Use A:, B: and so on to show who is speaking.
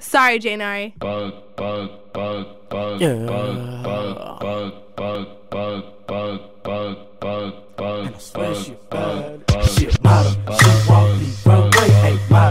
A: Sorry, Janari.
B: And I swear she bad. She a model, she walk the runway, hey, model.